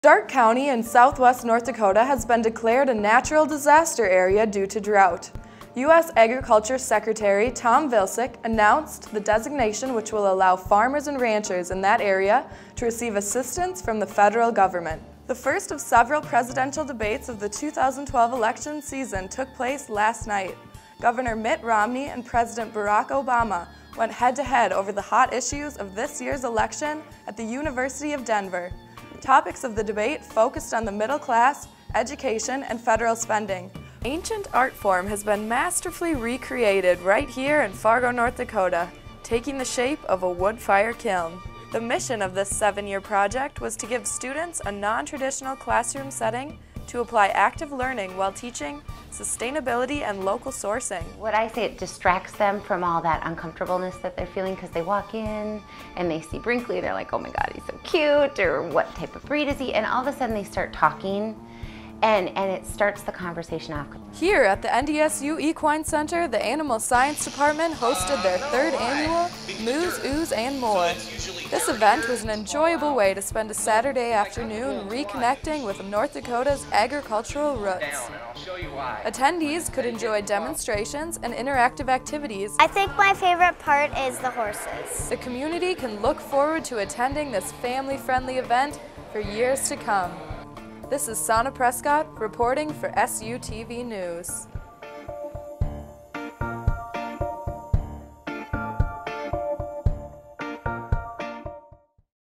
Stark County in southwest North Dakota has been declared a natural disaster area due to drought. U.S. Agriculture Secretary Tom Vilsack announced the designation, which will allow farmers and ranchers in that area to receive assistance from the federal government. The first of several presidential debates of the 2012 election season took place last night. Governor Mitt Romney and President Barack Obama went head-to-head over the hot issues of this year's election at the University of Denver. Topics of the debate focused on the middle class, education, and federal spending. Ancient art form has been masterfully recreated right here in Fargo, North Dakota, taking the shape of a wood fire kiln. The mission of this 7-year project was to give students a non-traditional classroom setting to apply active learning while teaching sustainability and local sourcing. What I say, it distracts them from all that uncomfortableness that they're feeling because they walk in and they see Brinkley, they're like, oh my God, he's so cute, or what type of breed is he? And all of a sudden they start talking and it starts the conversation off. Here at the NDSU Equine Center, the Animal Science Department hosted their 3rd annual Moos, Ooze, and More. This event was an enjoyable way to spend a Saturday afternoon reconnecting with North Dakota's agricultural roots. Attendees could enjoy demonstrations and interactive activities. I think my favorite part is the horses. The community can look forward to attending this family-friendly event for years to come. This is Sana Prescott reporting for SUTV News.